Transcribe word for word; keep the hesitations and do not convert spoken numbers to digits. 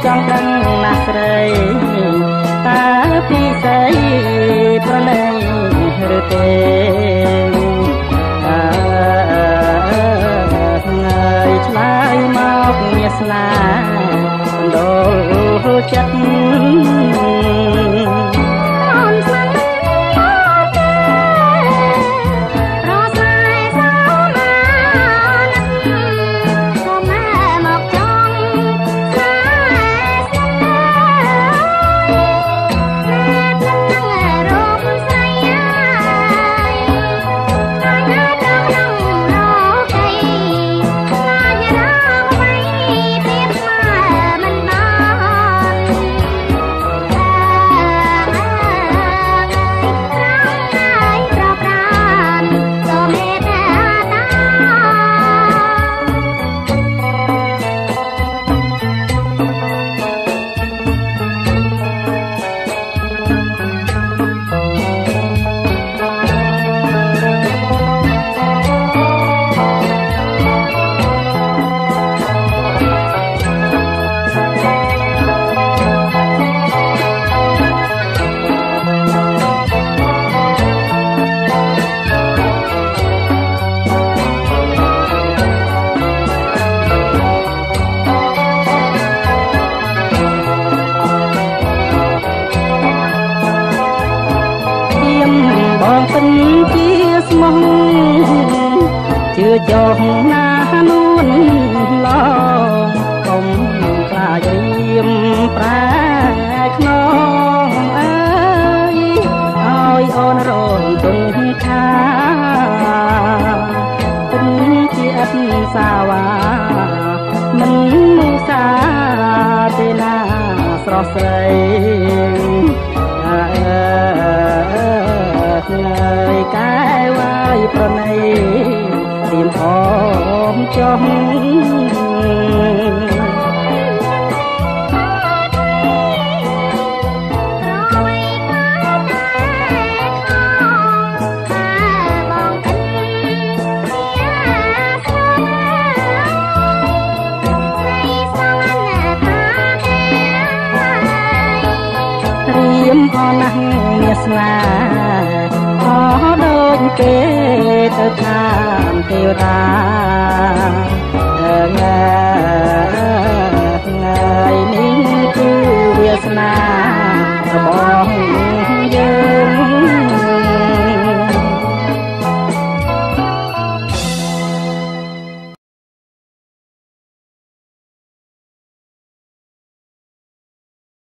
ចង់ដឹងណាស់ស្រីតើពីស្អីប្រណីឬទេអើថ្ងៃឆ្លើយមកមានស្នាបណ្ដូលចិត្តពិនជាស្មោះជឿចោះណានួនឡងកុំខ្លាចរៀមប្រែខ្នងអើយឲ្យអូនរនទុំខាពិនជាអត់សាវ៉ាមិនសាទេណាស្រស់ស្រីថ្ងៃកែវាយប្រណីរៀមអមចុះរៀមអណាស់មានស្នាអរដូចគេទៅតាមទេវតាថ្ងៃ